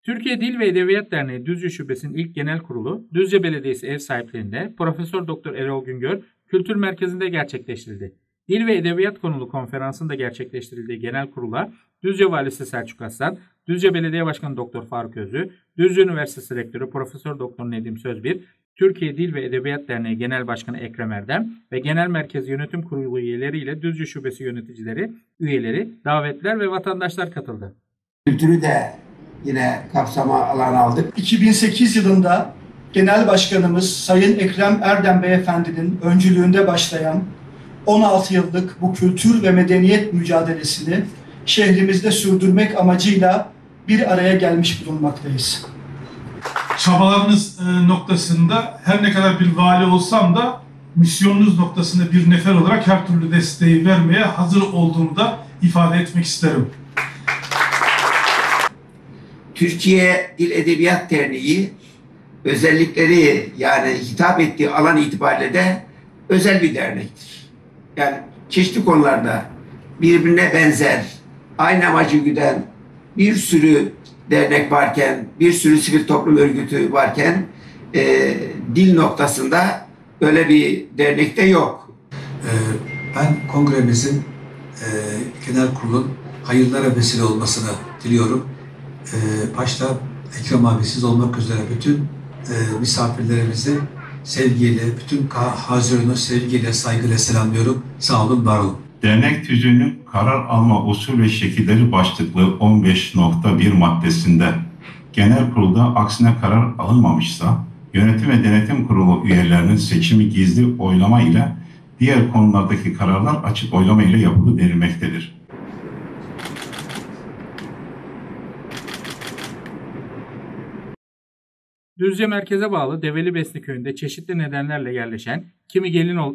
Türkiye Dil ve Edebiyat Derneği Düzce Şubesi'nin ilk genel kurulu Düzce Belediyesi ev sahipliğinde Profesör Doktor Erol Güngör Kültür Merkezi'nde gerçekleştirildi. Dil ve Edebiyat konulu konferansın da gerçekleştirildiği genel kurula Düzce Valisi Selçuk Aslan, Düzce Belediye Başkanı Doktor Faruk Özü, Düzce Üniversitesi Rektörü Profesör Doktor Nedim Sözbir, Türkiye Dil ve Edebiyat Derneği Genel Başkanı Ekrem Erdem ve Genel Merkez Yönetim Kurulu üyeleriyle Düzce Şubesi yöneticileri, üyeleri, davetliler ve vatandaşlar katıldı. Kültürü de yine kapsama alan aldık. 2008 yılında Genel Başkanımız Sayın Ekrem Erdem Beyefendi'nin öncülüğünde başlayan 16 yıllık bu kültür ve medeniyet mücadelesini şehrimizde sürdürmek amacıyla bir araya gelmiş bulunmaktayız. Çabalarınız noktasında her ne kadar bir vali olsam da misyonunuz noktasında bir nefer olarak her türlü desteği vermeye hazır olduğumu da ifade etmek isterim. Türkiye Dil Edebiyat Derneği özellikleri yani hitap ettiği alan itibariyle de özel bir dernektir. Yani çeşitli konularda birbirine benzer, aynı amacı güden bir sürü dernek varken, bir sürü sivil toplum örgütü varken dil noktasında öyle bir dernekte yok. Ben kongremizin genel kurulun hayırlara vesile olmasını diliyorum. Başta Ekrem abi siz olmak üzere bütün misafirlerimizi sevgiyle, bütün hazırını sevgiyle, saygıyla selamlıyorum. Sağ olun, var olun. Dernek tüzüğünün karar alma usul ve şekilleri başlıklı 15.1 maddesinde genel kurulda aksine karar alınmamışsa yönetim ve denetim kurulu üyelerinin seçimi gizli oylama ile diğer konulardaki kararlar açık oylama ile yapılır denilmektedir. Düzce merkeze bağlı Develibesni köyünde çeşitli nedenlerle yerleşen, kimi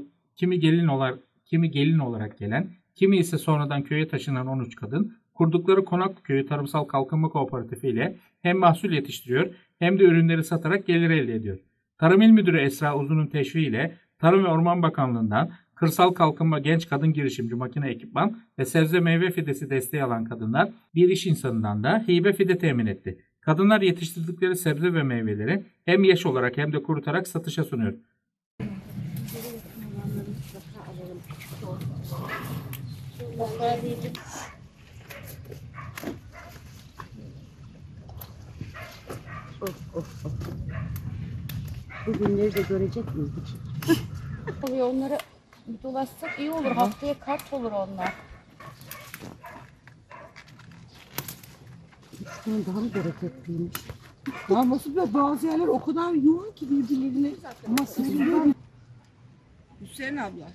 gelin olarak gelen, kimi ise sonradan köye taşınan 13 kadın, kurdukları Konaklı Köyü Tarımsal Kalkınma Kooperatifi ile hem mahsul yetiştiriyor hem de ürünleri satarak gelir elde ediyor. Tarım İl Müdürü Esra Uzun'un teşviğiyle Tarım ve Orman Bakanlığı'ndan Kırsal Kalkınma Genç Kadın Girişimci Makine Ekipman ve Sebze Meyve Fidesi desteği alan kadınlar bir iş insanından da hibe fide temin etti. Kadınlar yetiştirdikleri sebze ve meyveleri hem yaş olarak hem de kurutarak satışa sunuyor. Bugünleri de görecek miyiz? Onları dolaşsak iyi olur. Haftaya kart olur onlar. Üstten daha mı bereketliymiş? Ya nasıl böyle bazı yerler o kadar yoğun ki birbirlerine. Ama seviyor. Hüseyin abla.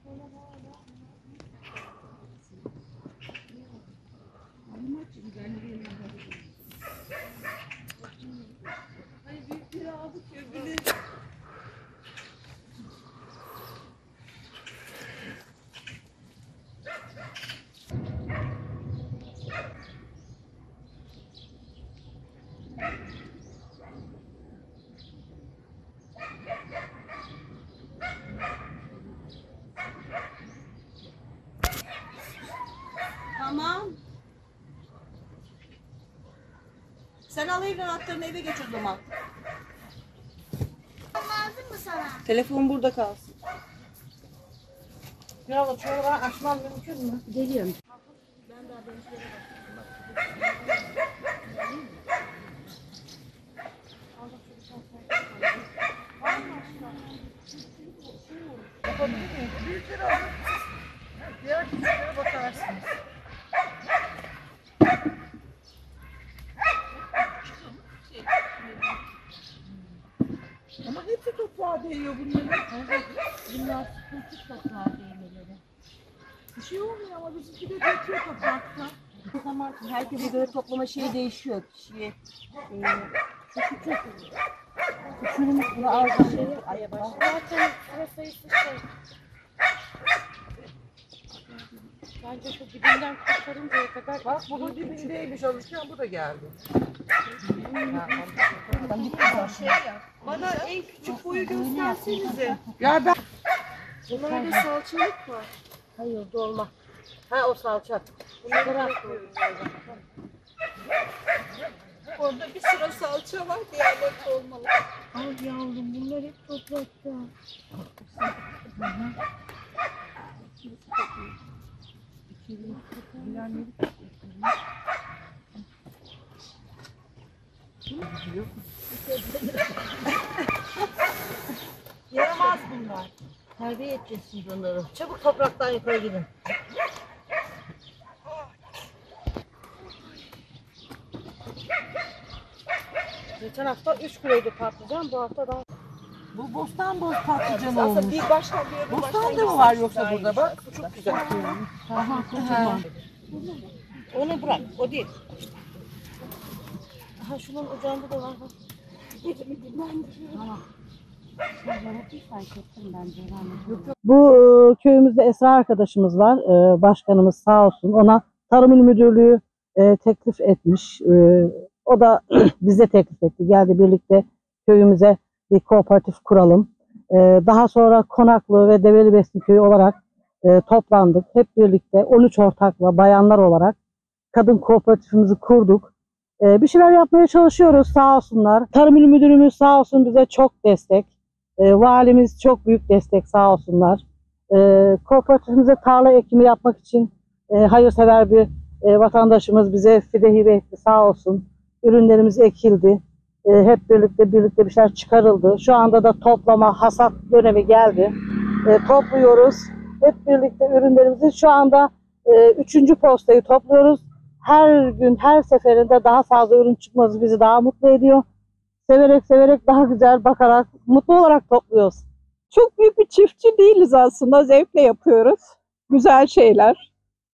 Tamam. Sen al evden anahtarını eve geç o zaman. Lazım mı sana? Telefon burada kalsın. Ya da çorba açmam mümkün mü? Geliyorum. Yapabilir miyim? Büyükleri alın. Diğer küçüklere bakarsınız. Ama hepsi toprağa değiyor bunların. Evet. Bunlar sıkıntı toprağa değmeleri. Bir şey olmuyor ama bizimki de bitiyor toprakta. O zaman herkese göre toplama şeyi değişiyor. Kişiye. Küçüğünün bunu aldığı şeyi aya başlıyor. Zaten sıra sayısı şey. Bence şu dibinden kurtarıncaya kadar... Bak bunun dibindeymiş alırken bu da geldi. Şey yap. Bana en küçük boyu göstersenize. Ya ben... Bunlarda salçalık var. Hayır dolma. Ha o salça. Bunları yapıyoruz. Orada bir sıra salça var, diğerleri olmalı. Al yavrum bunlar hep toprakta. Yaramaz bunlar. Terbiye edeceğiz şimdi onları. Çabuk topraktan yukarı gidin. Geçen hafta 3 kiloydu patlıcan, bu hafta daha... Bu bostan boz patlıcan olmuş. Aslında bir baştan bir öbür baştan. Bostan da mı var yoksa burada bak? Bu çok güzel. Aha, kocaman. Onu bırak, o değil. Aha şunun ucunda da var bak. Bu köyümüzde Esra arkadaşımız var. Başkanımız sağ olsun. Ona Tarım İl Müdürlüğü teklif etmiş. O da bize teklif etti. Geldi birlikte köyümüze bir kooperatif kuralım. Daha sonra Konaklı ve Develibesli köyü olarak toplandık. Hep birlikte 13 ortakla bayanlar olarak kadın kooperatifimizi kurduk. Bir şeyler yapmaya çalışıyoruz sağ olsunlar. Tarım İl Müdürümüz sağ olsun bize çok destek. Valimiz çok büyük destek sağ olsunlar. Kooperatifimize tarla ekimi yapmak için hayırsever bir vatandaşımız bize fide hibe etti sağ olsun. Ürünlerimiz ekildi. Hep birlikte bir şeyler çıkarıldı. Şu anda da toplama, hasat dönemi geldi. Topluyoruz. Hep birlikte ürünlerimizi şu anda 3. postayı topluyoruz. Her gün, her seferinde daha fazla ürün çıkması bizi daha mutlu ediyor. Severek daha güzel bakarak, mutlu olarak topluyoruz. Çok büyük bir çiftçi değiliz aslında. Zevkle yapıyoruz. Güzel şeyler.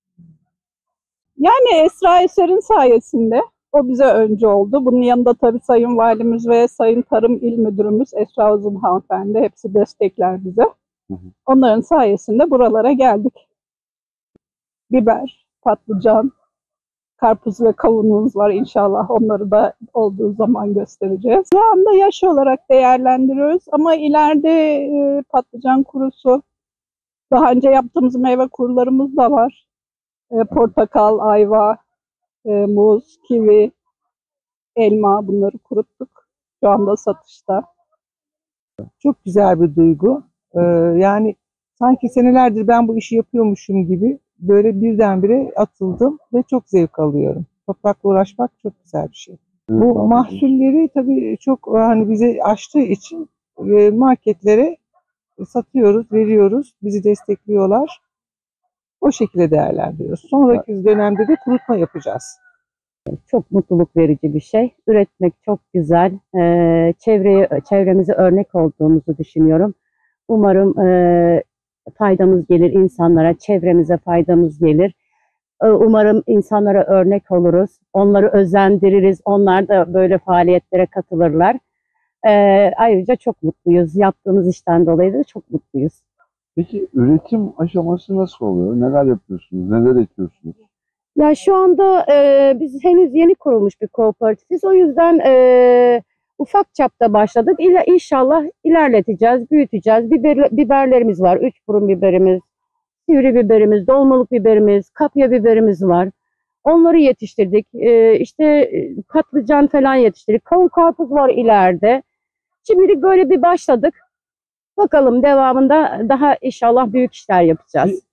Yani Esra Eser'in sayesinde o bize öncü oldu. Bunun yanında tabii Sayın Valimiz ve Sayın Tarım İl Müdürümüz Esra Uzun hanımefendi hepsi destekler bize. Onların sayesinde buralara geldik. Biber, patlıcan, karpuz ve kavunumuz var inşallah. Onları da olduğu zaman göstereceğiz. Şu anda yaş olarak değerlendiriyoruz ama ileride patlıcan kurusu, daha önce yaptığımız meyve kurularımız da var. Portakal, ayva, muz, kivi, elma bunları kuruttuk. Şu anda satışta. Çok güzel bir duygu. Yani sanki senelerdir ben bu işi yapıyormuşum gibi böyle birdenbire atıldım ve çok zevk alıyorum. Toprakla uğraşmak çok güzel bir şey. Bu mahsulleri tabii çok hani bize açtığı için marketlere satıyoruz, veriyoruz. Bizi destekliyorlar. O şekilde değerlendiriyoruz. Sonraki dönemde de kurutma yapacağız. Çok mutluluk verici bir şey. Üretmek çok güzel. Çevremize örnek olduğumuzu düşünüyorum. Umarım faydamız gelir insanlara, çevremize faydamız gelir. Umarım insanlara örnek oluruz. Onları özendiririz. Onlar da böyle faaliyetlere katılırlar. Ayrıca çok mutluyuz. Yaptığımız işten dolayı da çok mutluyuz. Peki üretim aşaması nasıl oluyor? Neler yapıyorsunuz? Neler ekiyorsunuz? Ya şu anda biz henüz yeni kurulmuş bir kooperatifiz. O yüzden ufak çapta başladık. İnşallah ilerleteceğiz, büyüteceğiz. Biberlerimiz var. 3 burun biberimiz, sivri biberimiz, dolmalık biberimiz, kapya biberimiz var. Onları yetiştirdik. İşte patlıcan falan yetiştirdik. Kavun karpuz var ileride. Şimdilik böyle bir başladık. Bakalım devamında daha inşallah büyük işler yapacağız.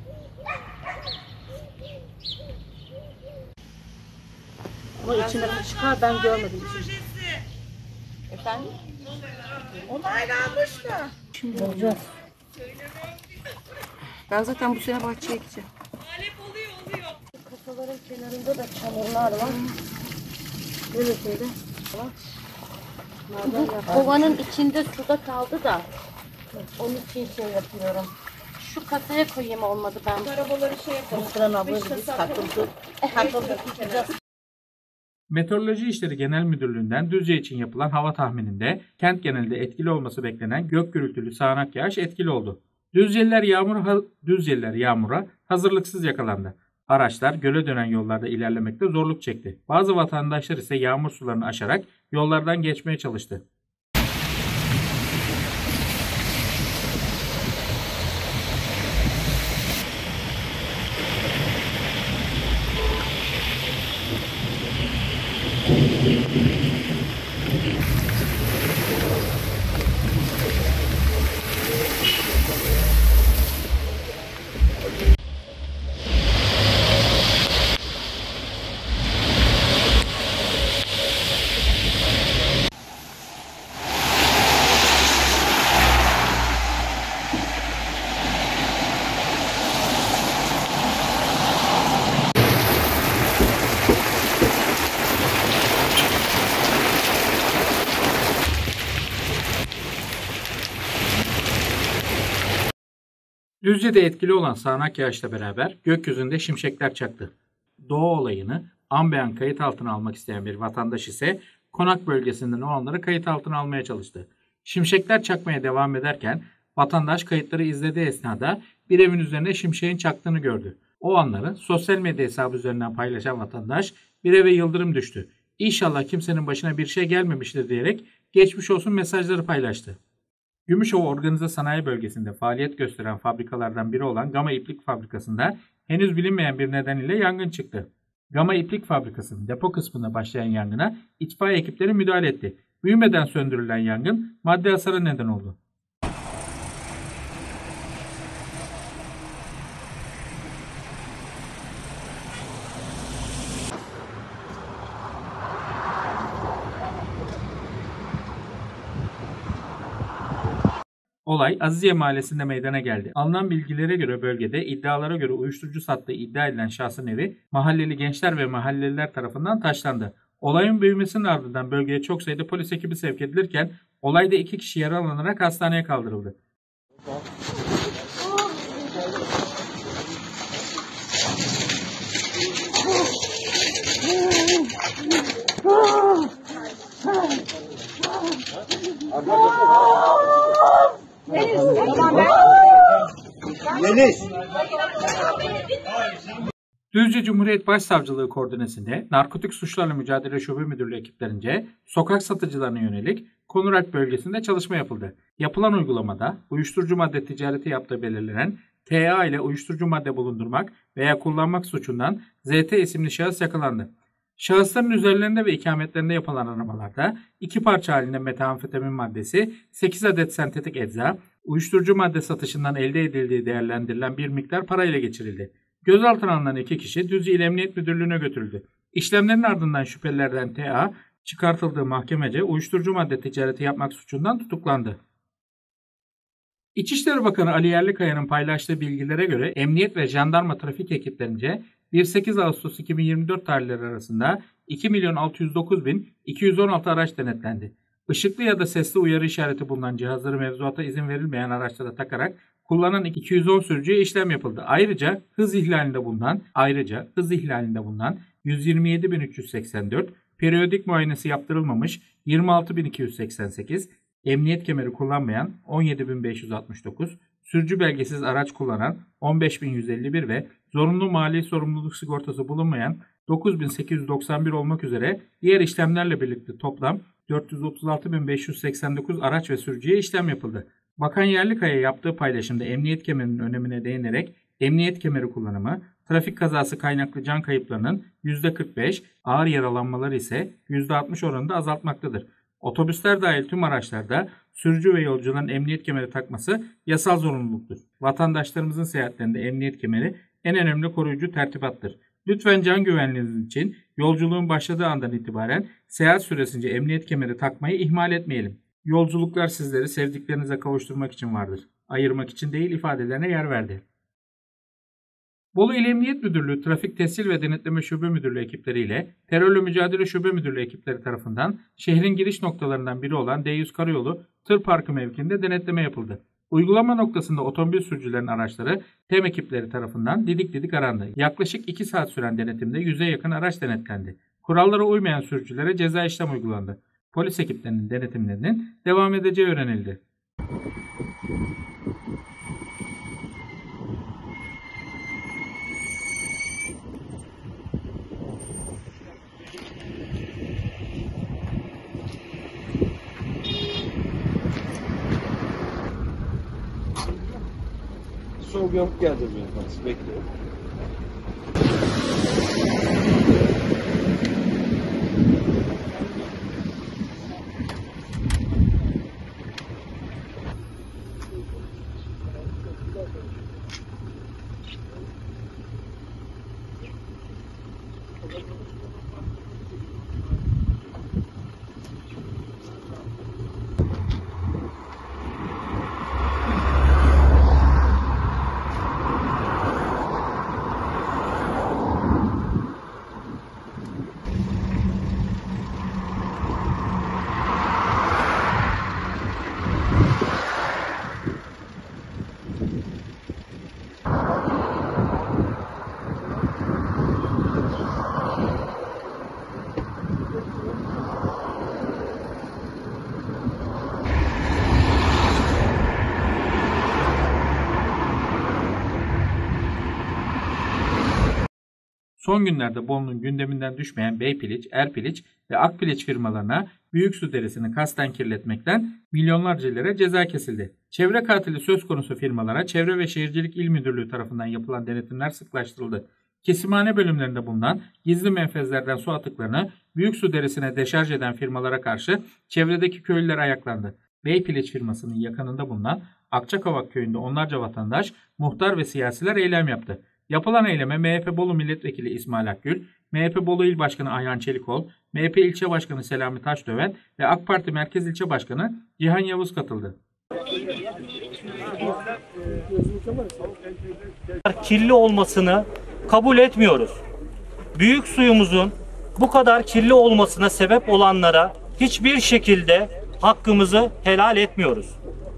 Ama içinde çıkar ben görmedim. Efendim? Onaylanmış mı? Şimdi olacağız. Ben zaten bu sene bahçeye gideceğim. Kasaların kenarında da çamurlar var. Neresinde? Bu kovanın içinde suda kaldı da onun için şey yapıyorum. Şu kasaya koyayım olmadı ben. Arabaları şey yapalım. Sıran abla biz takıldı. Meteoroloji İşleri Genel Müdürlüğü'nden Düzce için yapılan hava tahmininde kent genelinde etkili olması beklenen gök gürültülü sağanak yağış etkili oldu. Düzceliler yağmura hazırlıksız yakalandı. Araçlar göle dönen yollarda ilerlemekte zorluk çekti. Bazı vatandaşlar ise yağmur sularını aşarak yollardan geçmeye çalıştı. Düzce'de etkili olan sağanak yağışla beraber gökyüzünde şimşekler çaktı. Doğu olayını an be an kayıt altına almak isteyen bir vatandaş ise konak bölgesinden olanları kayıt altına almaya çalıştı. Şimşekler çakmaya devam ederken vatandaş kayıtları izlediği esnada bir evin üzerine şimşeğin çaktığını gördü. O anları sosyal medya hesabı üzerinden paylaşan vatandaş bir eve yıldırım düştü. İnşallah kimsenin başına bir şey gelmemiştir diyerek geçmiş olsun mesajları paylaştı. Gümüşova Organize Sanayi Bölgesi'nde faaliyet gösteren fabrikalardan biri olan Gama İplik Fabrikası'nda henüz bilinmeyen bir neden ile yangın çıktı. Gama İplik Fabrikası'nın depo kısmında başlayan yangına itfaiye ekipleri müdahale etti. Büyümeden söndürülen yangın maddi hasara neden oldu. Olay Aziziye Mahallesi'nde meydana geldi. Alınan bilgilere göre bölgede iddialara göre uyuşturucu sattığı iddia edilen şahsın evi mahalleli gençler ve mahalleliler tarafından taşlandı. Olayın büyümesinin ardından bölgeye çok sayıda polis ekibi sevk edilirken olayda 2 kişi yaralanarak hastaneye kaldırıldı. Düzce Cumhuriyet Başsavcılığı koordinesinde Narkotik Suçlarla Mücadele Şube Müdürlüğü ekiplerince sokak satıcılarına yönelik Konuralp bölgesinde çalışma yapıldı. Yapılan uygulamada uyuşturucu madde ticareti yaptığı belirlenen TA ile uyuşturucu madde bulundurmak veya kullanmak suçundan ZT isimli şahıs yakalandı. Şahısların üzerlerinde ve ikametlerinde yapılan aramalarda 2 parça halinde metamfetamin maddesi, 8 adet sentetik ecza, uyuşturucu madde satışından elde edildiği değerlendirilen bir miktar para ile geçirildi. Gözaltına alınan 2 kişi Düzce İl Emniyet Müdürlüğü'ne götürüldü. İşlemlerin ardından şüphelilerden TA, çıkartıldığı mahkemece uyuşturucu madde ticareti yapmak suçundan tutuklandı. İçişleri Bakanı Ali Yerlikaya'nın paylaştığı bilgilere göre Emniyet ve Jandarma trafik ekiplerince 1-8 Ağustos 2024 tarihleri arasında 2.609.216 araç denetlendi. Işıklı ya da sesli uyarı işareti bulunan cihazları mevzuata izin verilmeyen araçlara takarak kullanan 210 sürücüye işlem yapıldı. Ayrıca hız ihlalinde bulunan 127.384, periyodik muayenesi yaptırılmamış 26.288, emniyet kemeri kullanmayan 17.569, sürücü belgesiz araç kullanan 15.151 ve zorunlu mali sorumluluk sigortası bulunmayan 9.891 olmak üzere diğer işlemlerle birlikte toplam 436.589 araç ve sürücüye işlem yapıldı. Bakan Yerlikaya yaptığı paylaşımda emniyet kemerinin önemine değinerek emniyet kemeri kullanımı, trafik kazası kaynaklı can kayıplarının %45, ağır yaralanmaları ise %60 oranında azaltmaktadır. Otobüsler dahil tüm araçlarda sürücü ve yolcuların emniyet kemeri takması yasal zorunluluktur. Vatandaşlarımızın seyahatlerinde emniyet kemeri en önemli koruyucu tertibattır. Lütfen can güvenliğiniz için yolculuğun başladığı andan itibaren seyahat süresince emniyet kemeri takmayı ihmal etmeyelim. Yolculuklar sizleri sevdiklerinize kavuşturmak için vardır. Ayırmak için değil ifadelerine yer verdi. Bolu İl Emniyet Müdürlüğü Trafik Tescil ve Denetleme Şube Müdürlüğü ekipleriyle Terörle Mücadele Şube Müdürlüğü ekipleri tarafından şehrin giriş noktalarından biri olan D100 Karayolu Tır Parkı mevkiinde denetleme yapıldı. Uygulama noktasında otomobil sürücülerin araçları TEM ekipleri tarafından didik didik arandı. Yaklaşık 2 saat süren denetimde 100'e yakın araç denetlendi. Kurallara uymayan sürücülere ceza işlem uygulandı. Polis ekiplerinin denetimlerinin devam edeceği öğrenildi. Sol bir yamuk geldi buraya. Bekliyorum. Son günlerde Bolu'nun gündeminden düşmeyen Beypiliç, Erpiliç ve Akpiliç firmalarına Büyüksu Deresi'ni kasten kirletmekten milyonlarca lira ceza kesildi. Çevre katili söz konusu firmalara Çevre ve Şehircilik İl Müdürlüğü tarafından yapılan denetimler sıklaştırıldı. Kesimhane bölümlerinde bulunan gizli menfezlerden su atıklarını Büyüksu Deresi'ne deşarj eden firmalara karşı çevredeki köylüler ayaklandı. Beypiliç firmasının yakınında bulunan Akçakavak köyünde onlarca vatandaş, muhtar ve siyasiler eylem yaptı. Yapılan eyleme MHP Bolu Milletvekili İsmail Akgül, MHP Bolu İl Başkanı Ayhan Çelikol, MHP İlçe Başkanı Selami Taşdöven ve AK Parti Merkez İlçe Başkanı Cihan Yavuz katıldı. Kirli olmasını kabul etmiyoruz. Büyük suyumuzun bu kadar kirli olmasına sebep olanlara hiçbir şekilde hakkımızı helal etmiyoruz.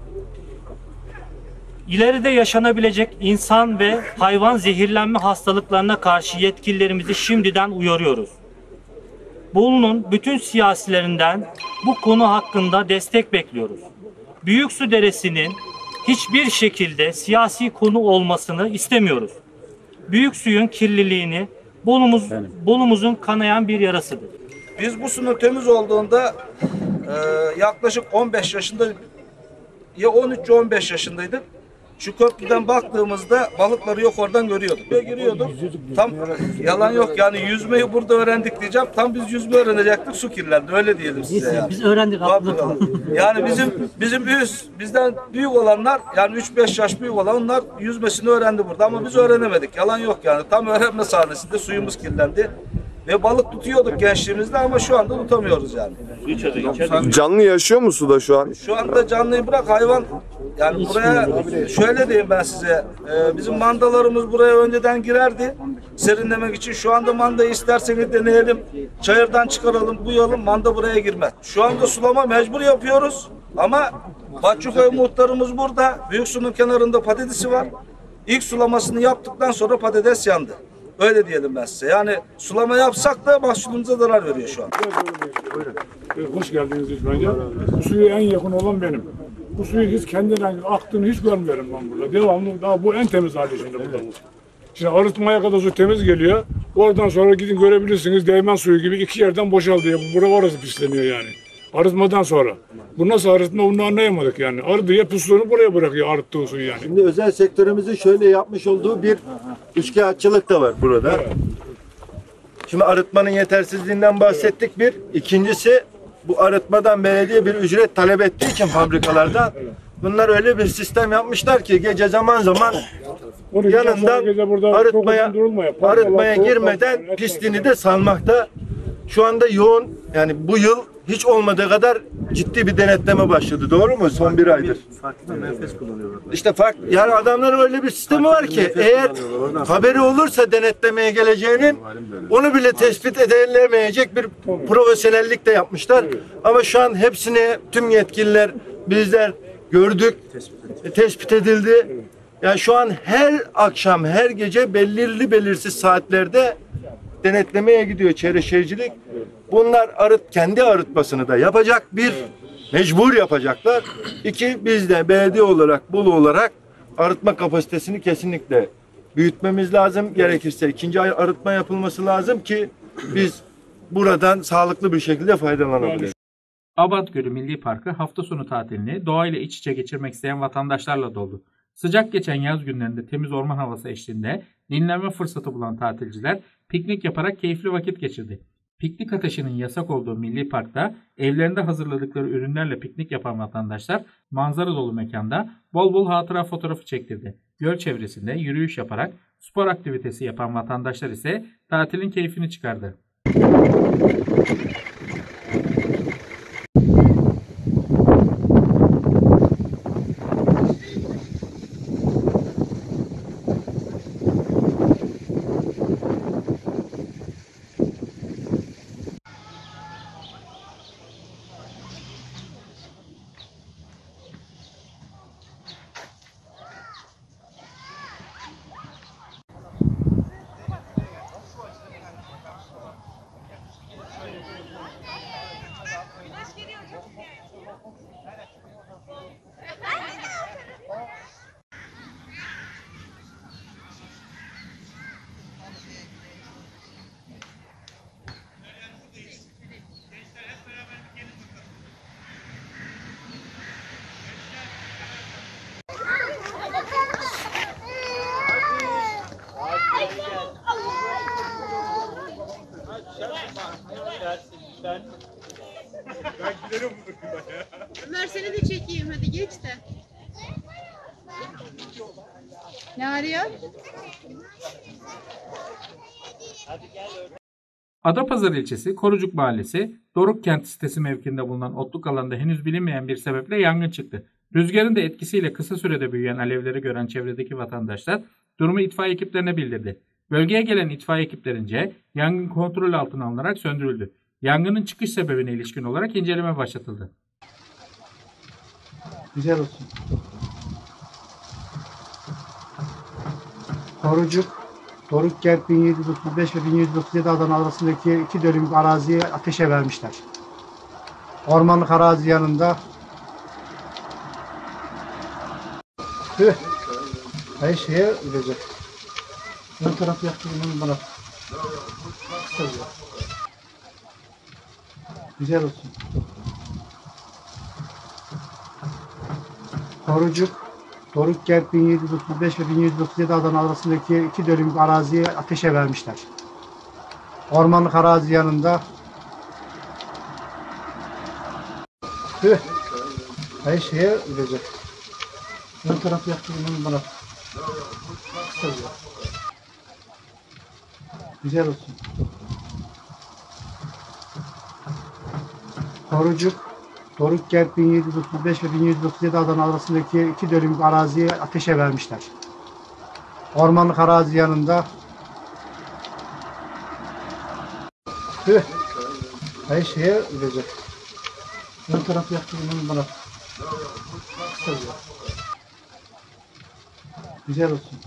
İleride yaşanabilecek insan ve hayvan zehirlenme hastalıklarına karşı yetkililerimizi şimdiden uyarıyoruz. Bolu'nun bütün siyasilerinden bu konu hakkında destek bekliyoruz. Büyüksu Deresi'nin hiçbir şekilde siyasi konu olmasını istemiyoruz. Büyüksuyun kirliliğini Bolu'muzun kanayan bir yarasıdır. Biz bu suyun temiz olduğunda yaklaşık 15 yaşında ya 13-15 yaşındaydık. Şu köprüden baktığımızda balıkları yok oradan görüyorduk. Giriyorduk. Tam yalan yok yani yüzmeyi burada öğrendik diyeceğim. Tam biz yüzme öğrenecektik, su kirlendi. Öyle diyelim size yani. Biz öğrendik. Yani bizim bizden büyük olanlar yani 3-5 yaş büyük olanlar yüzmesini öğrendi burada ama biz öğrenemedik. Yalan yok yani. Tam öğrenme sahnesinde suyumuz kirlendi. Ve balık tutuyorduk gençliğimizde ama şu anda tutamıyoruz yani. Canlı yaşıyor mu suda şu an? Şu anda canlıyı bırak hayvan yani buraya şöyle diyeyim ben size bizim mandalarımız buraya önceden girerdi serinlemek için. Şu anda mandayı isterseniz deneyelim. Çayırdan çıkaralım, buyalım manda buraya girmez. Şu anda sulama mecbur yapıyoruz ama Bahçıköy muhtarımız burada. Büyüksu'nun kenarında patatesi var. İlk sulamasını yaptıktan sonra patates yandı. Öyle diyelim ben size. Yani sulama yapsak da mahsulümüze zarar veriyor şu an. Hoş geldiniz ilk önce. Bu suya en yakın olan benim. Bu suyu hiç kendinden aktığını hiç görmüyorum ben burada. Devamlı daha bu en temiz hali şimdi burada. Şimdi arıtmaya kadar su temiz geliyor. Oradan sonra gidin görebilirsiniz değirmen suyu gibi iki yerden boşalıyor. Burası orası pisleniyor yani. Arıtmadan sonra. Bu nasıl arıtma onu anlayamadık yani. Arıtıya pusluğunu buraya bırakıyor arıttığı suyu yani. Şimdi özel sektörümüzün şöyle yapmış olduğu bir üçkağıtçılık da var burada. Evet. Şimdi arıtmanın yetersizliğinden bahsettik bir. İkincisi bu arıtmadan belediye bir ücret talep ettiği için fabrikalardan bunlar öyle bir sistem yapmışlar ki gece zaman yanından arıtmaya girmeden pisliğini de salmakta. Şu anda yoğun yani bu yıl hiç olmadığı kadar ciddi bir denetleme başladı. Doğru mu? Son bir aydır. Farklı menfez kullanıyorlar. İşte yani adamların öyle bir sistemi var ki eğer haberi olursa denetlemeye geleceğinin onu bile tespit edilemeyecek bir profesyonellik de yapmışlar. Ama şu an hepsini tüm yetkililer bizler gördük. Tespit edildi. Yani şu an her akşam her gece belirli belirsiz saatlerde denetlemeye gidiyor Çevre Şehircilik. Bunlar kendi arıtmasını da yapacak bir, mecbur yapacaklar. İki, biz de belediye olarak, Bolu olarak arıtma kapasitesini kesinlikle büyütmemiz lazım. Gerekirse ikinci arıtma yapılması lazım ki biz buradan sağlıklı bir şekilde faydalanabiliriz. Abant Gölü Milli Parkı hafta sonu tatilini doğayla iç içe geçirmek isteyen vatandaşlarla doldu. Sıcak geçen yaz günlerinde temiz orman havası eşliğinde dinlenme fırsatı bulan tatilciler piknik yaparak keyifli vakit geçirdi. Piknik ateşinin yasak olduğu Milli Park'ta evlerinde hazırladıkları ürünlerle piknik yapan vatandaşlar manzara dolu mekanda bol bol hatıra fotoğrafı çektirdi. Göl çevresinde yürüyüş yaparak spor aktivitesi yapan vatandaşlar ise tatilin keyfini çıkardı. Ben giderim buradan ya. Ömer seni de çekeyim hadi geç de. Ne arıyor? Adapazarı ilçesi Korucuk Mahallesi, Doruk Kent sitesi mevkiinde bulunan otluk alanda henüz bilinmeyen bir sebeple yangın çıktı. Rüzgarın da etkisiyle kısa sürede büyüyen alevleri gören çevredeki vatandaşlar durumu itfaiye ekiplerine bildirdi. Bölgeye gelen itfaiye ekiplerince yangın kontrol altına alınarak söndürüldü. Yangının çıkış sebebine ilişkin olarak inceleme başlatıldı. Güzel olsun. Korucuk, Doruk-Kent 1735 ve 1737 adan arasındaki 2 dönümlük araziyi ateşe vermişler. Ormanlık arazi yanında her şeye ölecek. Ön taraf yaktı bana. Güzel olsun. Korucuk, Doruk-Kent 1735 ve 1737 adan arasındaki 2 dönümlük araziyi ateşe vermişler. Ormanlık arazi yanında her şeye ölecek. Ön taraf yaktı bana. Güzel olsun. Korucuk, Doruk-Kent 1735 ve 1737 adan arasındaki 2 dönümlük araziyi ateşe vermişler. Ormanlık arazi yanında her şeye ölecek. Ön taraf yaktı bana. Güzel olsun.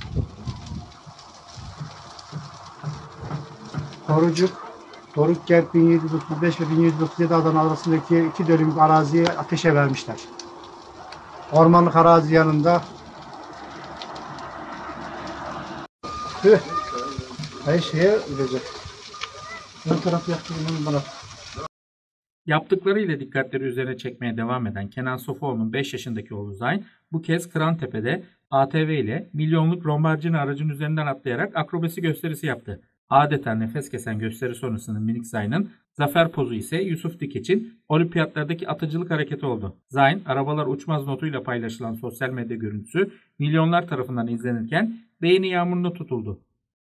Korucuk, Doruk-Kent 1735 ve 1737 adan arasındaki 2 dönümlük araziyi ateşe vermişler. Ormanlık arazi yanında her şeye ölecek. Ön taraf yaktı bana. Yaptıklarıyla dikkatleri üzerine çekmeye devam eden Kenan Sofuoğlu'nun 5 yaşındaki oğlu Zayn bu kez Kırantepe'de ATV ile milyonluk Lamborghini aracın üzerinden atlayarak akrobasi gösterisi yaptı. Adeta nefes kesen gösteri sonrasında minik Zayn'ın zafer pozu ise Yusuf Dikeç'in olimpiyatlardaki atıcılık hareketi oldu. Zayn, arabalar uçmaz notuyla paylaşılan sosyal medya görüntüsü milyonlar tarafından izlenirken beğeni yağmuruna tutuldu.